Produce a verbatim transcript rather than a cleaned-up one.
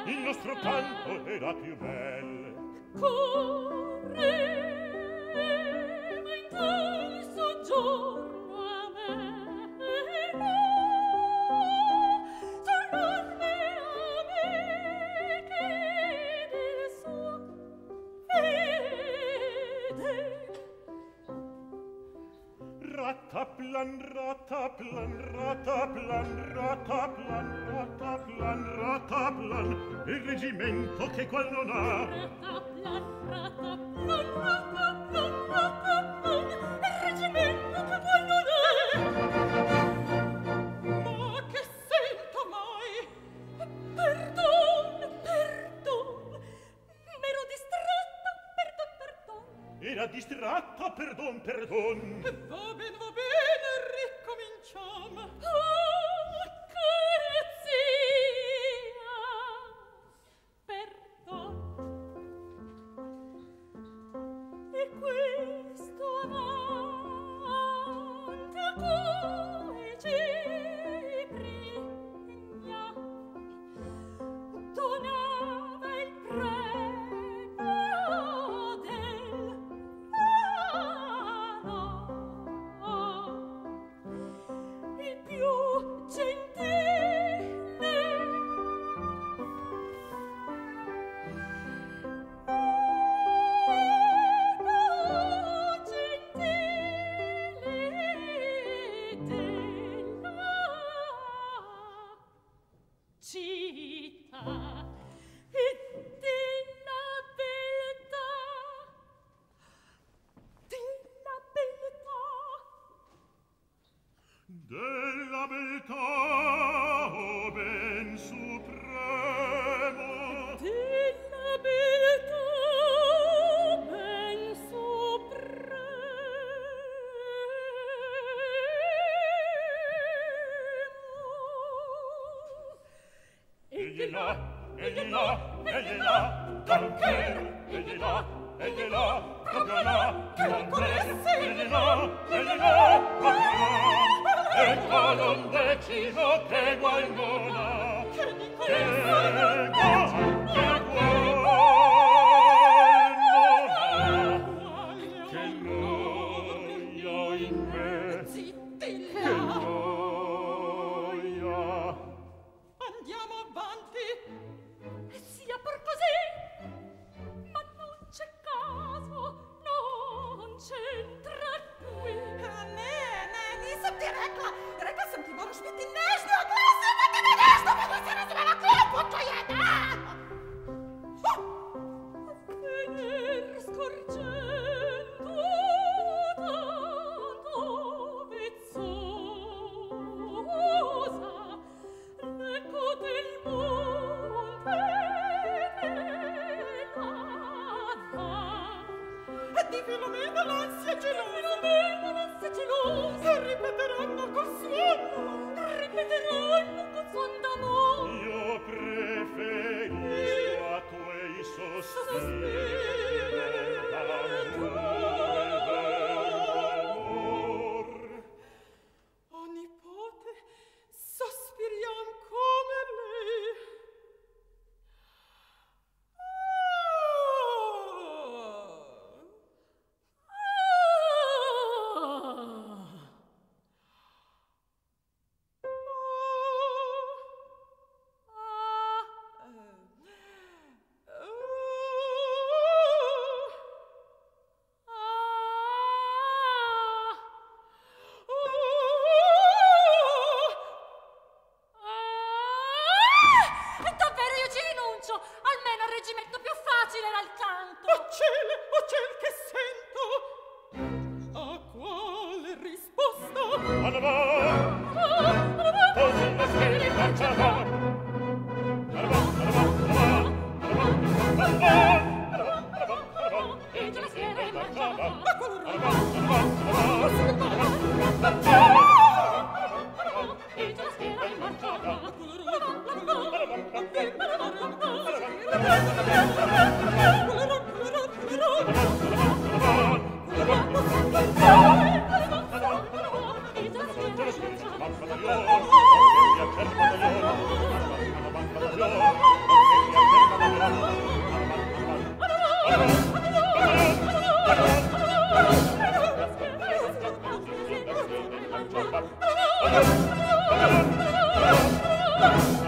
il nostro canto era più bello. Correva in tal soggiorno a me, tornarne a me che del suo fedel. Rataplan, rataplan, rataplan, rataplan, rataplan, rataplan, il reggimento che qual non ha. Rataplan, rataplan, rataplan, rataplan, il reggimento che qual non è. Ma che sento mai? Perdon, perdon, m'ero distratta, perdon, perdon. Era distratta, perdon, perdon. Va bene, va bene, ricominciamo. Oh, carezzia, perdon. E questo amante come Ciprigna donava il premio del il più gentile il più gentile della città e della beltà, della beltà, Della beltà, oh ben supremo. della beltà ben supremo. Egli là, egli là, egli là, tancher, egli là, egli là, proprio là, tancher, egli là, egli là, proprio là. Ecco non decido che guagliona, che guagliona, che noia in me, Zitti che là, noia. andiamo avanti, sia pur così, ma non c'è caso, non c'entra qui. Ne, ne, nisem ti rekla. Rekla sem ti, moraš biti nežna, glasa, biti mi nežna, pa si razumela klopu, to je, da! Venir scorgendo tanto vezzosa l'eco del monte nella Di Filomena l'ansia gelosa, Filomena l'ansia gelosa, ripeteranno col suono, ripeteranno col suon d'amore. Io preferisco a tuoi sospiri d'amor. O nipote, sospiriam come lei. Davvero io ci rinuncio, almeno al reggimento più facile era il canto. O cielo, o ciel che sento! A quale risposta? Alva, così la schiena facciava. Alva, alva, alva, alva, alva, alva, alva, E già la schiena è mangiata. alva, alva, alva, E già la schiena è mangiata. alva, alva, alva, Oh,